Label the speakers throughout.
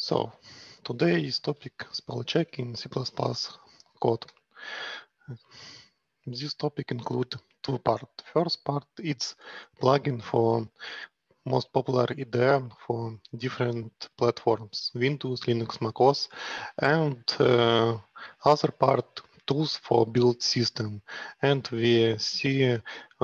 Speaker 1: So today's topic spell check in C++ code. This topic includes two parts. First part is plugin for most popular IDE for different platforms, Windows, Linux, macOS, and other part tools for build system. And we see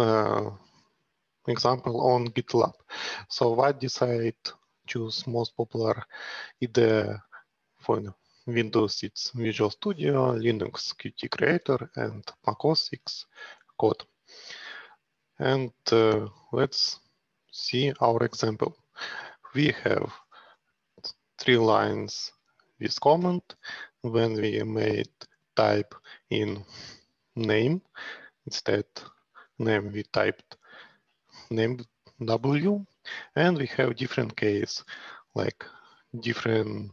Speaker 1: example on GitLab. So I decide choose most popular IDE for Windows, it's Visual Studio, Linux Qt Creator, and macOS Xcode. And let's see our example. We have 3 lines with comment. When we made type in name, instead name we typed name W, and we have different case, like different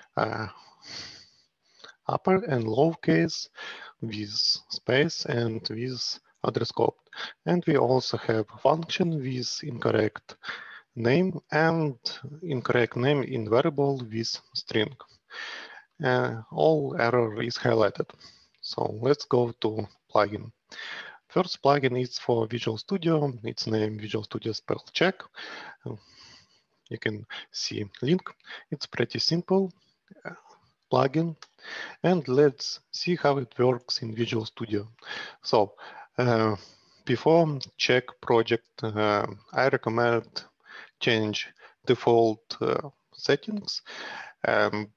Speaker 1: upper and lower case with space and with address scope. And we also have function with incorrect name and incorrect name in variable with string. All error is highlighted. So let's go to plugin. First plugin is for Visual Studio. Its name Visual Studio Spell Check. You can see link. It's pretty simple plugin. And let's see how it works in Visual Studio. So before check project, I recommend change default settings and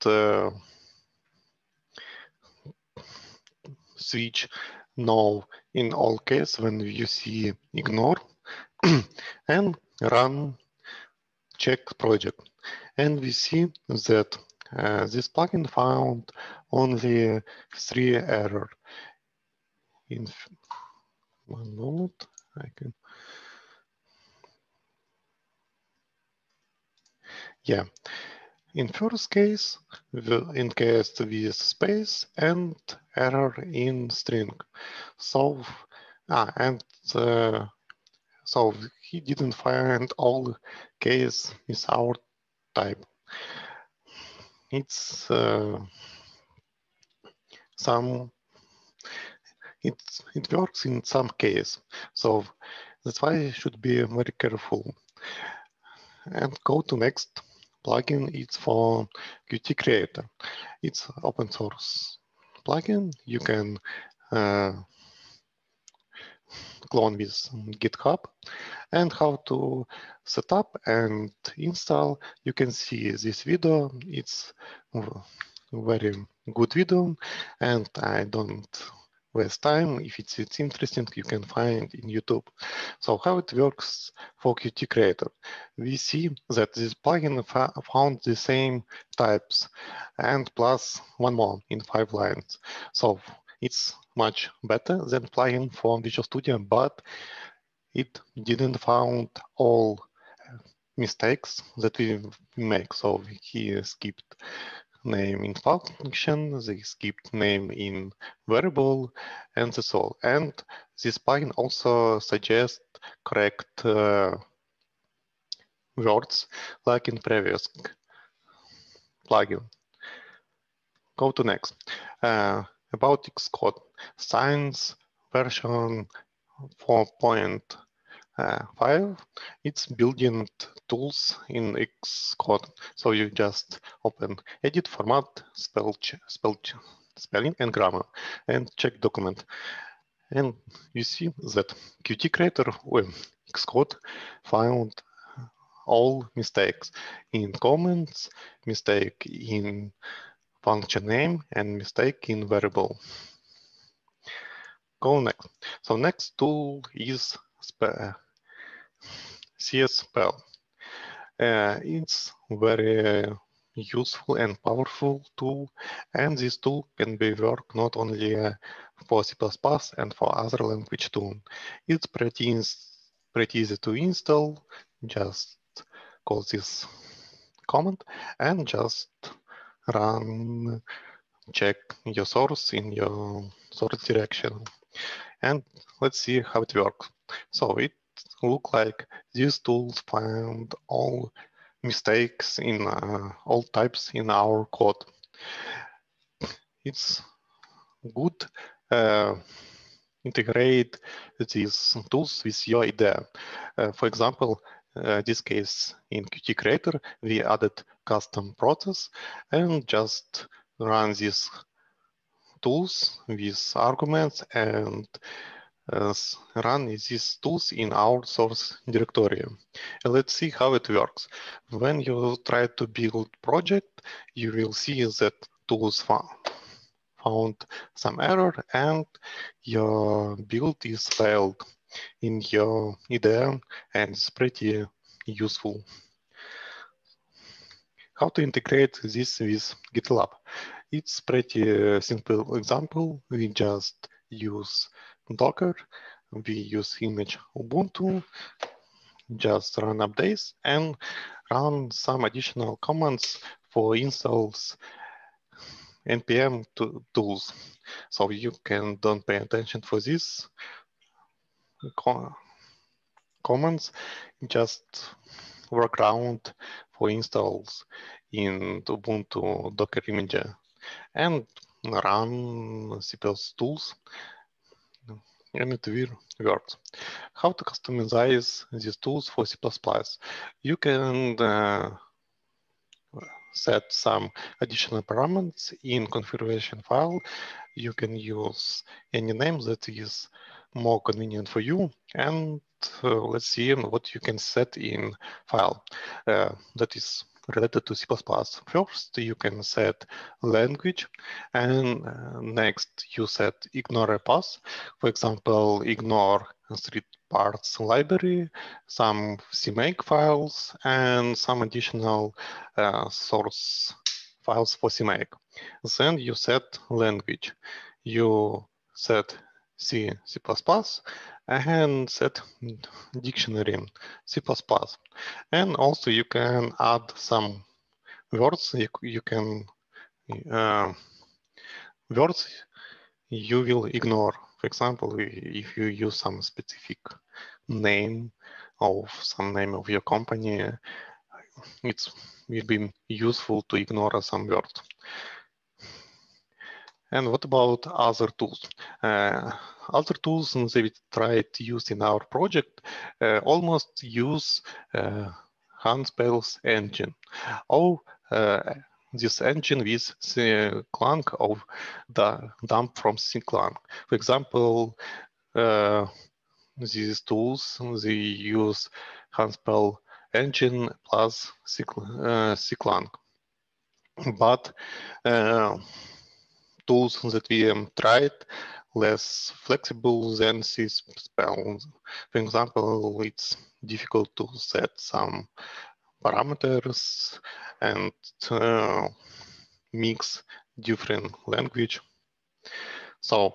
Speaker 1: switch no in all case when you see ignore and run check project. And we see that this plugin found only 3 errors. In one moment, I can. Yeah, in first case, in case with space and error in string. So, so he didn't find all case without type. It's it works in some case. So that's why you should be very careful. And go to next plugin. It's for Qt Creator. It's open source plugin. You can clone with GitHub. And how to set up and install, you can see this video. It's a very good video, and I don't waste time. If it's interesting, you can find in YouTube. So how it works for Qt Creator. We see that this plugin found the same types and plus one more in 5 lines. So it's much better than plugin for Visual Studio, but it didn't found all mistakes that we make. So he skipped name in function, they skipped name in variable, and that's all. And this plugin also suggests correct words like in previous plugin. Go to next. About Xcode, science version 4.5, it's building tools in Xcode. So you just open edit, format, spelling and grammar, and check document. And you see that Qt Creator or Xcode found all mistakes in comments, mistake in function name, and mistake in variable. Go next. So next tool is CS Spell. It's very useful and powerful tool, and this tool can be work not only for C++ and for other language too. It's pretty easy to install. Just call this command and just run, check your source in your source direction. And let's see how it works. So it look like these tools found all mistakes in all types in our code. It's good integrate these tools with your IDEA. For example, this case in Qt Creator, we added custom process and just run these tools with arguments and run these tools in our source directory. Let's see how it works. When you try to build project, you will see that tools found some error and your build is failed in your IDE, and it's pretty useful. How to integrate this with GitLab? It's pretty simple example. We just use Docker, we use image Ubuntu, just run updates and run some additional commands for installs npm tools. So you can don't pay attention for this commands, just work around for installs in Ubuntu Docker image and run CPS tools, and it works. How to customize these tools for C++? You can set some additional parameters in configuration file. You can use any name that is more convenient for you, and let's see what you can set in file that is related to C++. First, you can set language, and next you set ignore a path. For example, ignore street parts library, some CMake files, and some additional source files for CMake. Then you set language. You set C, C++, and set dictionary C++. And also you can add some words. You can words you will ignore. For example, if you use some specific name of some name of your company, it will be useful to ignore some words. And what about other tools? Other tools that we tried to use in our project almost use Handspell's engine. This engine with the Clang of the dump from Clang. For example, these tools, they use Handspell engine plus Clang. But tools that we tried less flexible than Cspell. For example, it's difficult to set some parameters and mix different language. So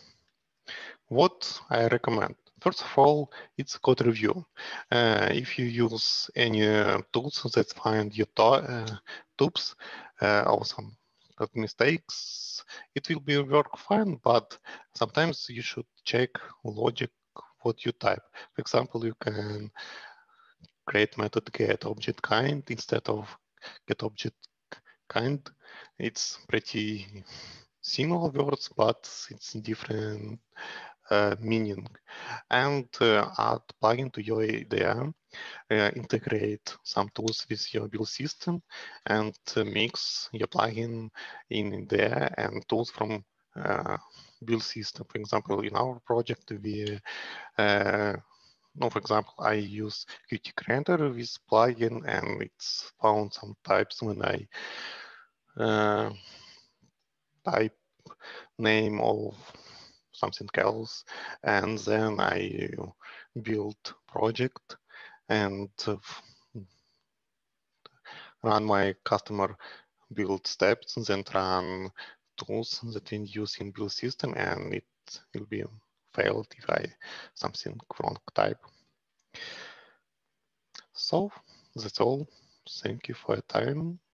Speaker 1: what I recommend? First of all, it's code review. If you use any tools that find your tubes or some mistakes, it will be work fine, but sometimes you should check logic what you type. For example, you can create method get object kind instead of get object kind. It's pretty similar words, but it's different meaning. And add plugin to your IDE, integrate some tools with your build system, and mix your plugin in IDE and tools from build system. For example, in our project, we for example, I use Qt Creator with plugin, and it's found some types when I type name of something else, and then I build project and run my customer build steps, and then run tools that we use in build system, and it will be failed if I something wrong type. So that's all. Thank you for your time.